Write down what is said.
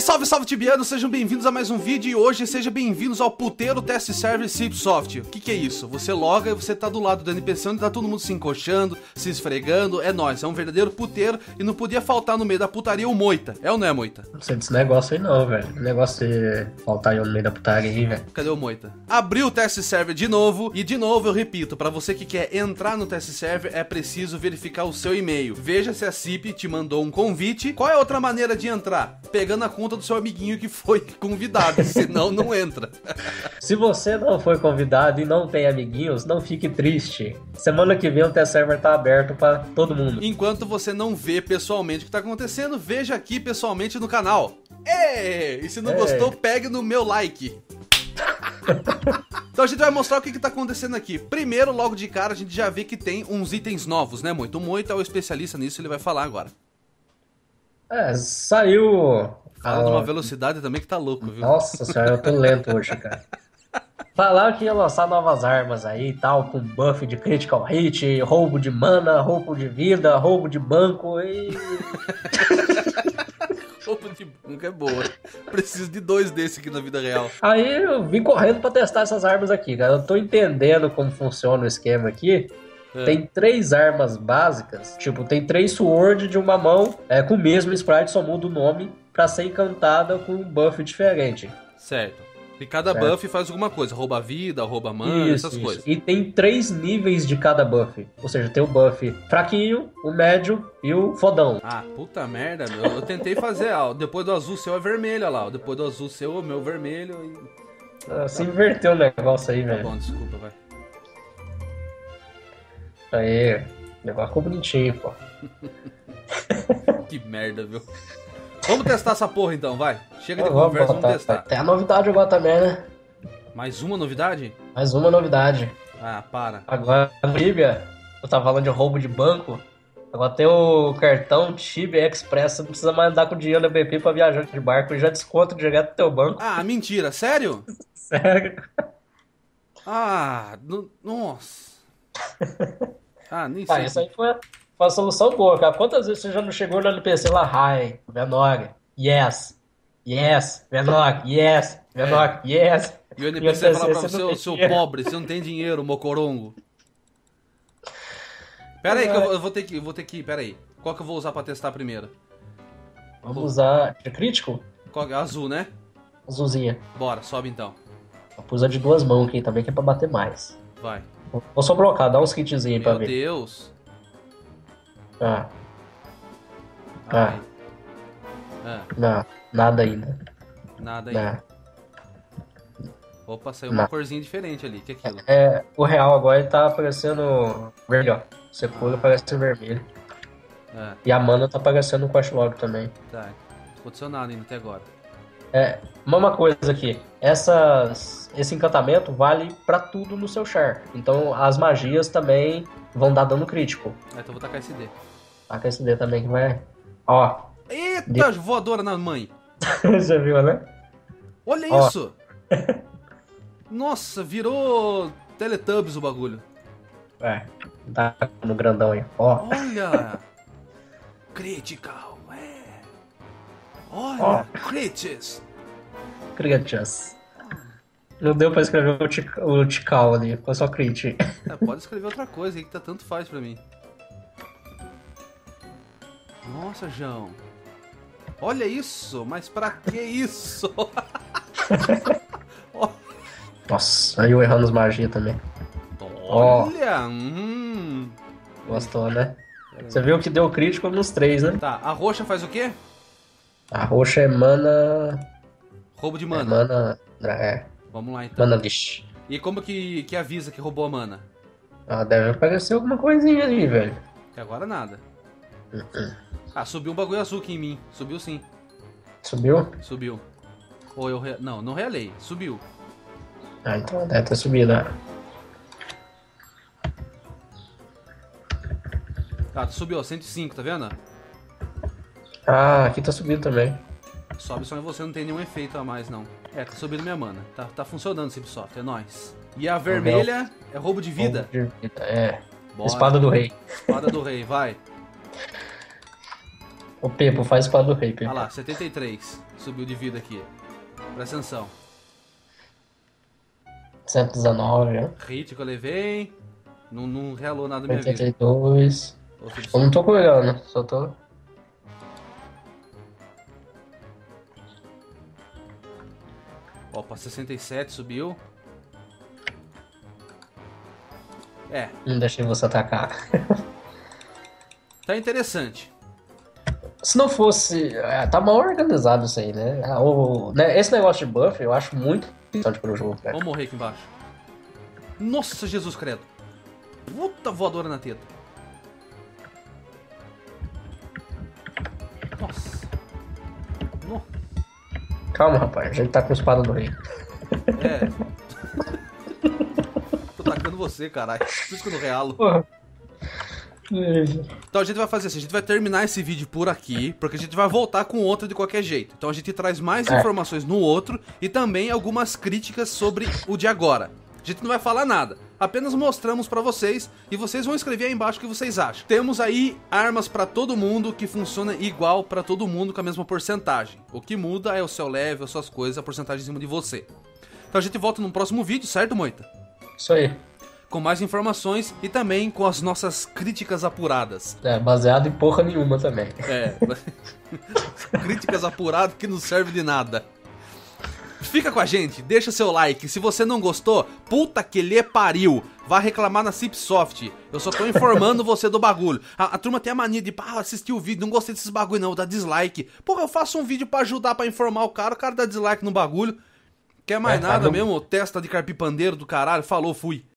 Salve, salve tibianos, sejam bem-vindos a mais um vídeo e hoje sejam bem-vindos ao puteiro test server Cipsoft. O que é isso? Você loga e você tá do lado do NPC onde tá todo mundo se encoxando, se esfregando, é nóis, é um verdadeiro puteiro e não podia faltar no meio da putaria o Moita, é ou não é, Moita? Não sei desse negócio aí não, velho, negócio de faltar aí no meio da putaria aí, velho. Cadê o Moita? Abriu o test server de novo e de novo eu repito, pra você que quer entrar no test server é preciso verificar o seu e-mail. Veja se a Cip te mandou um convite. Qual é a outra maneira de entrar? Pegando a conta do seu amiguinho que foi convidado, senão não entra. Se você não foi convidado e não tem amiguinhos, não fique triste. Semana que vem o test server tá aberto pra todo mundo. Enquanto você não vê pessoalmente o que tá acontecendo, veja aqui pessoalmente no canal. E se não gostou, pegue no meu like. Então a gente vai mostrar o que tá acontecendo aqui. Primeiro, logo de cara, a gente já vê que tem uns itens novos, né, Moito? O Moito é o especialista nisso, ele vai falar agora. Saiu... Fala numa velocidade também que tá louco, viu? Nossa senhora, eu tô lento hoje, cara. Falaram que ia lançar novas armas aí e tal, com buff de critical hit, roubo de mana, roubo de vida, roubo de banco e... Roubo de banco é boa. Preciso de dois desses aqui na vida real. Aí eu vim correndo pra testar essas armas aqui, cara. Eu tô entendendo como funciona o esquema aqui. Tem 3 armas básicas, tipo, tem 3 sword de uma mão, com o mesmo sprite, só muda o nome pra ser encantada com um buff diferente. Certo. E cada buff faz alguma coisa, rouba vida, rouba mana, essas coisas. E tem 3 níveis de cada buff, ou seja, tem o buff fraquinho, o médio e o fodão. Ah, puta merda, meu. Eu tentei fazer, ó, depois do azul seu é vermelho, olha lá, ó, depois do azul seu é o meu vermelho e... Se inverteu o negócio aí, velho. Tá bom, desculpa, vai. Aí, o negócio ficou bonitinho, pô. Que merda, viu? Vamos testar essa porra então, vai. Chega de conversa, vamos testar. Tem a novidade agora também, né? Mais uma novidade? Mais uma novidade. Ah, para. Agora, na Tibia, eu tava falando de roubo de banco. Agora tem o cartão Tibia Express. Você não precisa mais andar com dinheiro da BP pra viajar de barco. Já desconto direto do teu banco. Ah, mentira, sério? Sério? Ah, nossa. Ah, nem sei. Isso aí foi uma solução boa, cara. Quantas vezes você já não chegou no NPC lá? Hi, Venog, yes, Venog, yes, Venog, yes. E o NPC fala pra você, seu pobre, você não tem dinheiro, mocorongo. Pera aí, que eu vou ter que ir, pera aí. Qual que eu vou usar pra testar primeiro? Vamos usar de crítico? Azul, né? Azulzinha. Bora, sobe então. Vou usar de 2 mãos aqui também, que é pra bater mais. Vai. Vou só blocar, dá uns kitzinhos aí pra ver. Meu Deus. Não, nada ainda. Nada ainda. Opa, saiu uma corzinha diferente ali, que é aquilo? O real agora ele tá aparecendo verde, ó. Você pula, aparece vermelho. E a mana tá aparecendo no quest log também. Tá, não aconteceu nada ainda até agora. Uma coisa aqui, esse encantamento vale pra tudo no seu char. Então as magias também vão dar dano crítico. Então eu vou tacar esse D. Taca esse D também que vai... Ó. Eita, voadora na mãe. Você viu, né? Olha isso. Nossa, virou Teletubbies o bagulho. Tá no grandão aí. Olha. Critical. Olha, critics. Não deu pra escrever o Tical ali, foi só crit. Pode escrever outra coisa aí que tá tanto faz pra mim. Nossa, João. Olha isso, mas pra que isso? Nossa, aí eu errando as magias também. Olha! Gostou, né? Você viu que deu crítico nos 3, né? Tá, a roxa faz o quê? A roxa é mana... Roubo de mana. Vamos lá então. Mana lixo. E como que avisa que roubou a mana? Deve aparecer alguma coisinha ali, velho. Que agora nada. Subiu um bagulho azul aqui em mim. Subiu sim. Subiu? Subiu. Ou eu... Não realei. Subiu. Então deve ter subido, né? Subiu, ó, 105, tá vendo? Aqui tá subindo também. Sobe só em você, não tem nenhum efeito a mais, não. Tá subindo minha mana. Tá funcionando o Cipsoft, é nóis. E a vermelha é roubo de vida? Roubo de vida, Bora. Espada do rei. Espada do rei, vai. O Pepo, faz espada do rei, Pepo. Olha lá, 73. Subiu de vida aqui. Presta atenção. 119, né? Hit que eu levei. Não realou nada na minha vida. 82. Ô, filho do Eu não tô olhando, só tô. Opa, 67 subiu. É, Não deixei você atacar. tá interessante. Se não fosse. Tá mal organizado isso aí, né? Né, esse negócio de buff eu acho muito interessante pro jogo, cara. Vamos morrer aqui embaixo. Nossa, Jesus credo. Puta voadora na teta. Nossa. No... Calma, rapaz, a gente tá com espada do rei. É. Tô tacando você, caralho. Por isso que eu não realo. Porra. Então a gente vai fazer assim, a gente vai terminar esse vídeo por aqui, porque a gente vai voltar com outro de qualquer jeito. Então a gente traz mais informações no outro e também algumas críticas sobre o de agora. A gente não vai falar nada, apenas mostramos pra vocês e vocês vão escrever aí embaixo o que vocês acham. Temos aí armas pra todo mundo que funciona igual pra todo mundo com a mesma porcentagem. O que muda é o seu level, as suas coisas, a porcentagem em cima de você. Então a gente volta no próximo vídeo, certo, Moita? Isso aí. Com mais informações e também com as nossas críticas apuradas. Baseado em porra nenhuma também. É. Críticas apuradas que não serve de nada. Fica com a gente, deixa seu like. Se você não gostou, puta que lhe pariu. Vá reclamar na Cipsoft. Eu só tô informando você do bagulho. A turma tem a mania de assistir o vídeo, não gostei desses bagulho não, dá dislike. Porra, eu faço um vídeo pra ajudar, pra informar o cara dá dislike no bagulho. Quer mais nada mesmo? Testa de carpipandeiro do caralho. Falou, fui.